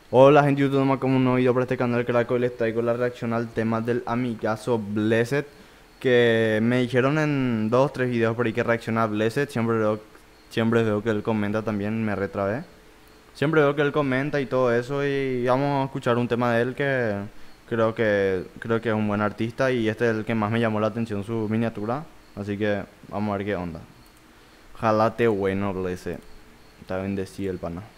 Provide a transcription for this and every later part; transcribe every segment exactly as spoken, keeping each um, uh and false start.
Hola gente de YouTube, nomás como un nuevo video para este canal Craco y les traigo la reacción al tema del amigazo Blessed. Que me dijeron en dos o tres videos por ahí que reacciona a Blessed. Siempre veo, siempre veo que él comenta también, me retrabé. Siempre veo que él comenta y todo eso, y vamos a escuchar un tema de él que creo que creo que es un buen artista, y este es el que más me llamó la atención, su miniatura. Así que vamos a ver qué onda. Ojalá te bueno, Blessed. Está bendecido el pana.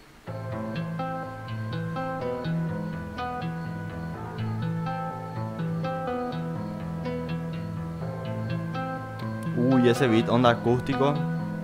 Uy, ese beat, onda acústico.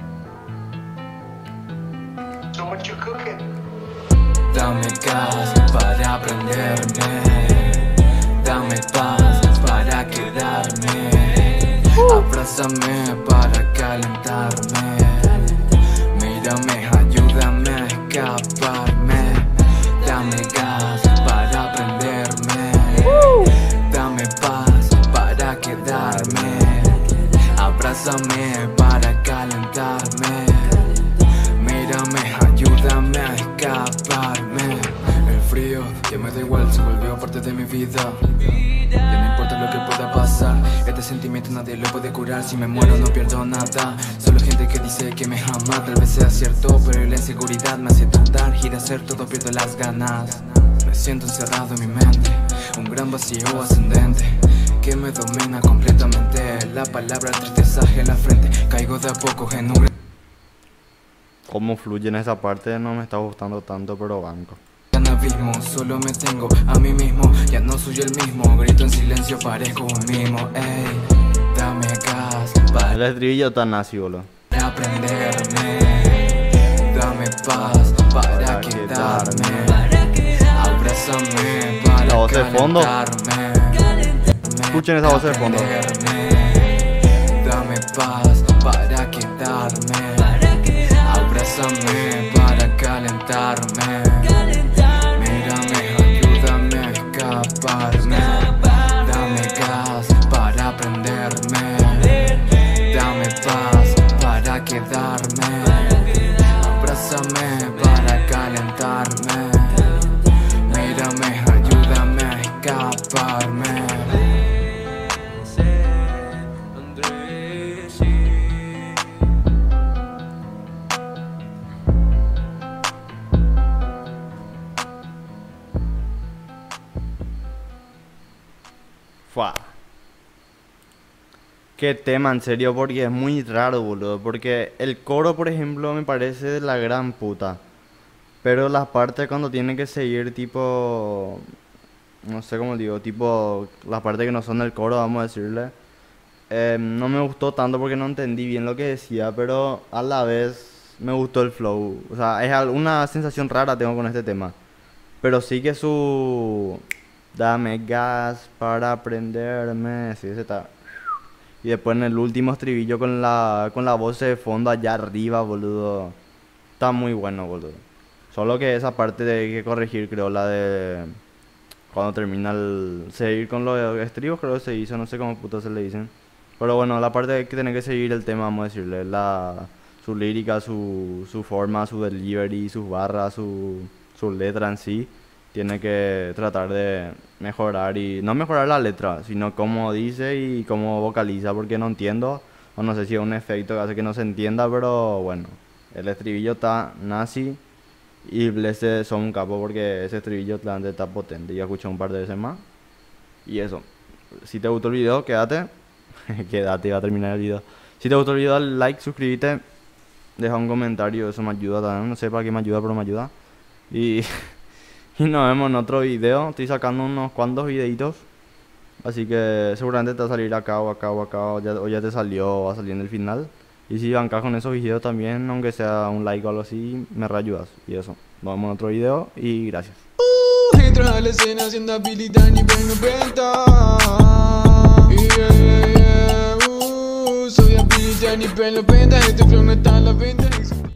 So what you cooking? Dame gas para aprenderme, dame paz para quedarme, abrázame para calentarme, mírame, ayúdame a escaparme. Dame gas para aprenderme, dame paz para quedarme, abrázame para calentarme, mírame, ayúdame a escaparme. El frío ya me da igual, se volvió parte de mi vida. Ya no importa lo que pueda pasar, este sentimiento nadie lo puede curar. Si me muero no pierdo nada, solo gente que dice que me ama. Tal vez sea cierto, pero la inseguridad me hace dudar y de hacer todo pierdo las ganas. Me siento encerrado en mi mente, un gran vacío ascendente que me domina completamente. La palabra tristezaje en la frente, caigo de a poco en un... Cómo fluye en esa parte no me está gustando tanto, pero banco. Abismo, solo me tengo a mí mismo, ya no soy el mismo, grito en silencio, parezco un mimo. Ey, dame gas para El estribillo está nazi, boludo. aprenderme, dame paz para, para quedarme, abrázame para la voz de fondo. calentarme. Escuchen esa voz de fondo. Dame paz para quedarme, abrázame para calentarme, mírame, ayúdame a escaparme. Dame gas para aprenderme, dame paz para quedarme, abrázame para calentarme, mírame, ayúdame a escaparme. Fua. Qué tema, en serio, porque es muy raro, boludo. Porque el coro, por ejemplo, me parece de la gran puta. Pero las partes cuando tiene que seguir, tipo... No sé cómo digo, tipo... Las partes que no son del coro, vamos a decirle. Eh, no me gustó tanto porque no entendí bien lo que decía, pero a la vez me gustó el flow. O sea, es al- una sensación rara tengo con este tema. Pero sí que su... Dame gas para aprenderme. Sí, ese está. Y después en el último estribillo con la, con la voz de fondo allá arriba, boludo. Está muy bueno, boludo. Solo que esa parte de hay que corregir, creo, la de... Cuando termina el... Seguir con los estribos, creo que se hizo, no sé cómo puto se le dicen. Pero bueno, la parte de que tiene que seguir el tema, vamos a decirle. La, su lírica, su, su forma, su delivery, sus barras, su, su letra en sí. Tiene que tratar de mejorar, y no mejorar la letra, sino cómo dice y cómo vocaliza, porque no entiendo, o no sé si es un efecto que hace que no se entienda, pero bueno, el estribillo está nazi y Blessed son un capo porque ese estribillo realmente está potente. Ya escuché un par de veces más. Y eso, si te gustó el video, quédate, quédate, va a terminar el video. Si te gustó el video, dale like, suscríbete, deja un comentario, eso me ayuda también, no sé para qué me ayuda, pero me ayuda. Y... Y nos vemos en otro video. Estoy sacando unos cuantos videitos, así que seguramente te va a salir acá o acá o acá, o ya, o ya te salió o va a salir en el final. Y si bancas con esos videos también, aunque sea un like o algo así, me reayudas. Y eso, nos vemos en otro video y gracias. Entro a la escena haciendo habilidad nivel noventa. Yeah, yeah, yeah. Uh, soy habilidad nivel noventa. Este flow no está a la venta.